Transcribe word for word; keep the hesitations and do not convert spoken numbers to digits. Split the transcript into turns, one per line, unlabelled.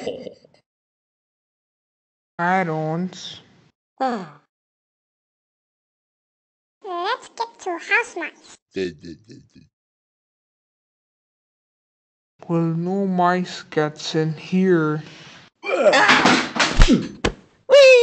Add-ons.
Let's get to house mice.
Well, no mice gets in here.
Whee!